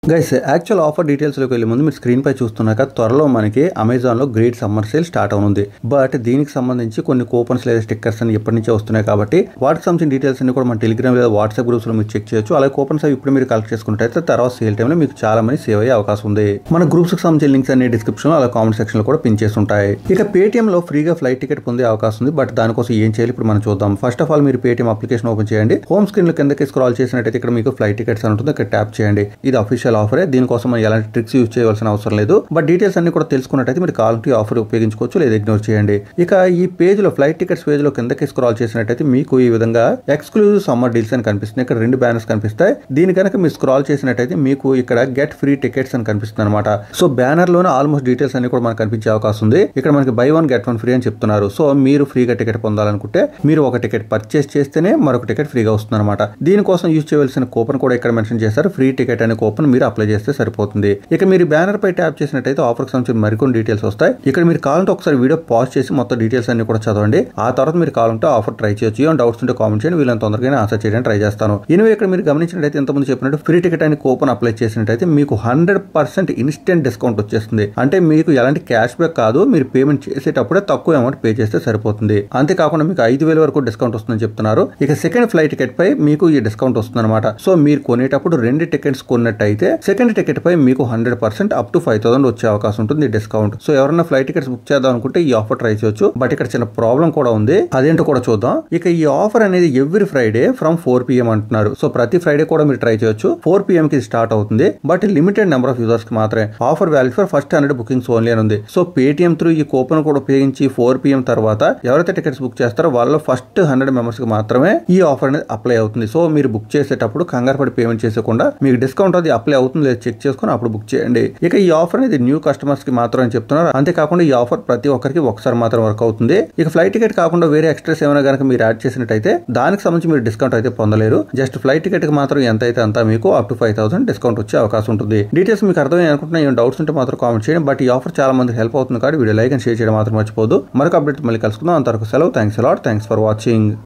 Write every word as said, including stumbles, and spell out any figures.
Guys actual offer డీటెయిల్స్లోకి వెళ్ళే ముందు మీరు స్క్రీన్ పై చూస్తున్నాక త్వరలో మనకి అమెజాన్లో గ్రేట్ సమ్మర్ సేల్ స్టార్ట్ అవుతుంది. బట్ దీనికి సంబంధించి కొన్ని కూపన్స్ లేదా స్టిక్కర్స్ అని ఎప్పటి నుంచే వస్తున్నాయి కాబట్టి వాటికి సంబంధించిన డీటెయిల్స్ అన్ని కూడా మన టెలిగ్రామ్ లేదా వాట్సాప్ గ్రూప్స్లో మీరు చెక్ చేయొచ్చు. అలాగే కూపన్స్ అవి ఇప్పుడు మీరు కలెక్ట్ చేసుకుంటే తర్వాత సేల్ టైంలో మీకు చాలా మంది సేవ్ అయ్యే అవకాశం ఉంది. మన గ్రూప్స్కి సంబంధించిన లింక్స్ అన్ని డిస్క్రిప్షన్లో అలా కామెంట్ సెక్షన్లో కూడా పిన్ చేసి ఉంటాయి. ఇక పేటీఎంలో ఫ్రీగా ఫ్లైట్ టికెట్ పొందే అవకాశం ఉంది. బట్ దానికోసం ఏం చేయాలి ఇప్పుడు మనం చూద్దాం. ఫస్ట్ ఆఫ్ ఆల్ మీరు పేటీఎం అప్లికేషన్ ఓపెన్ చేయండి. హోమ్ స్క్రీన్ లో కిందకి స్క్రాల్ చేసినట్టయితే ఇక్కడ మీకు ఫ్లైట్ టికెట్స్ అని ఉంటుంది. ఇక్కడ ట్యాప్ చేయండి. ఇది అఫీషియల్ ఆఫరే. దీనికోసం మనం ఎలాంటి ట్రిక్స్ యూజ్ చేయవలసిన అవసరం లేదు. బట్ డీటెయిల్స్ అన్ని కూడా తెలుసుకున్నట్టయితే మీరు కావాలంటే ఆఫర్ ఉపయోగించుకోవచ్చు లేదా ఇగ్నోర్ చేయండి. ఇక ఈ పేజ్ లో ఫ్లైట్ టికెట్స్ పేజ్ లో కిందకి స్క్రాల్ చేసినట్టయితే మీకు ఈ విధంగా ఎక్స్క్లూజివ్ సమ్మర్ డీల్స్ అని కనిపిస్తుంది. ఇక్కడ రెండు బ్యానర్స్ కనిపిస్తాయి. దీని కనుక మీరు స్క్రాల్ చేసినట్టయితే మీకు ఇక్కడ గెట్ ఫ్రీ టికెట్స్ అని కనిపిస్తుంది అనమాట. సో బ్యానర్ లోనే ఆల్మోస్ట్ డీటెయిల్స్ అన్ని కూడా మనకు కనిపించే అవకాశం ఉంది. ఇక్కడ మనకి buy one get one free అని చెప్తున్నారు. సో మీరు ఫ్రీగా టికెట్ పొందాలనుకుంటే మీరు ఒక టికెట్ పర్చేస్ చేస్తేనే మరొక టికెట్ ఫ్రీగా వస్తుంది అనమాట. దీనికోసం యూజ్ చేయవలసిన కూపన్ కూడా ఇక్కడ మెన్షన్ చేశారు. ఫ్రీ టికెట్ అనే కూపన్ మీరు అప్లై చేస్తే సరిపోతుంది. ఇక మీరు బ్యానర్ పై ట్యాప్ చేసినట్టయితే ఆఫర్ కి సంబంధించిన మరికొన్ని డీటెయిల్స్ వస్తాయి. ఇక్కడ మీరు కావాలంటే ఒకసారి వీడియో పాజ్ చేసి మొత్తం డీటెయిల్స్ అన్ని కూడా చదవండి. ఆ తర్వాత మీరు కావాలంటే ఆఫర్ ట్రై చేయొచ్చు. ఏమైనా డౌట్స్ ఉంటే కామెంట్ చేయండి. వీళ్ళని తొందరగానే ఆన్సర్ చేయడానికి ట్రై చేస్తాను. ఇనివే ఇక్కడ మీరు గమనించినట్టయితే ఇంతకుముందు చెప్పినట్టు ఫ్రీ టికెట్ అని కూపన్ అప్లై చేసినట్టయితే మీకు హండ్రెడ్ పర్సెంట్ ఇన్స్టెంట్ డిస్కౌంట్ వచ్చేస్తుంది. అంటే మీకు ఎలాంటి క్యాష్ బ్యాక్ కాదు. మీరు పేమెంట్ చేసేటప్పుడే తక్కువ అమౌంట్ పే చేస్తే సరిపోతుంది. అంతేకాకుండా మీకు ఐదు వేల వరకు డిస్కౌంట్ వస్తుందని చెప్తున్నారు. ఇక సెకండ్ ఫ్లైట్ టికెట్ పై మీకు ఈ డిస్కౌంట్ వస్తుంది అనమాట. సో మీరు కొనేటప్పుడు రెండు టికెట్స్ కొన్నట్టయితే సెకండ్ టికెట్ పై మీకు hundred percent up to five thousand వచ్చే అవకాశం ఉంటుంది డిస్కౌంట్. సో ఎవరైనా ఫ్లైట్ టికెట్స్ బుక్ చేద్దాం అనుకుంటే ఈ ఆఫర్ ట్రై చేయొచ్చు. బట్ ఇక్కడ చిన్న ప్రాబ్లం కూడా ఉంది. అదేంటో కూడా చూద్దాం. ఇక ఈ ఆఫర్ అనేది every Friday from four PM అంటున్నారు. సో ప్రతి ఫ్రైడే కూడా మీరు ట్రై చేయొచ్చు. ఫోర్ పిఎం కి స్టార్ట్ అవుతుంది. But limited number of users కి మాత్రమే. Offer valid for first hundred bookings only అని ఉంది. సో పేటిఎం త్రూ ఈ కూపన్ కూడా ఉపయోగించి ఫోర్ పిఎం తర్వాత ఎవరైతే టికెట్స్ బుక్ చేస్తారో వాళ్ళలో ఫస్ట్ హండ్రెడ్ మెంబర్స్ కి మాత్రమే ఈ ఆఫర్ అనేది అప్లై అవుతుంది. సో మీరు బుక్ చేసేటప్పుడు కంగారు పడి పేమెంట్ చేసేకుండా మీకు డిస్కౌంట్ అది అప్లై అవుతుంది లేదా చెక్ చేసుకుని అప్పుడు బుక్ చేయండి. ఇక ఈ ఆఫర్ అనేది న్యూ కస్టమర్స్ కి మాత్రం అని చెప్తున్నారు. అంతేకాకుండా ఈ ఆఫర్ ప్రతి ఒక్కరికి ఒకసారి మాత్రం వర్క్ అవుతుంది. ఇక ఫ్లైట్ టికెట్ కాకుండా వేరే ఎక్స్ట్రాస్ ఏమైనా కనుక మీరు యాడ్ చేసినట్టయితే దానికి సంబంధించి మీరు డిస్కౌంట్ అయితే పొందలేరు. జస్ట్ ఫ్లైట్ టికెట్ కి మాత్రం ఎంత అయితే అంతా మీకు up to five thousand discount వచ్చే అవకాశం ఉంటుంది. డీటెయిల్స్ మీకు అర్థమయ్యి అనుకుంటున్నా. ఏమైనా డౌట్స్ ఉంటే మాత్రం కామెంట్ చేయండి. బట్ ఈ ఆఫర్ చాలా మందికి హెల్ప్ అవుతుంది కాబట్టి వీడియో లైక్ అండ్ షేర్ చేయడం మాత్రం మర్చిపోదు. మరొక అప్డేట్ మళ్ళీ కలుసుకుందాం. అంతవరకు సెలవు. Thanks a lot. Thanks for watching.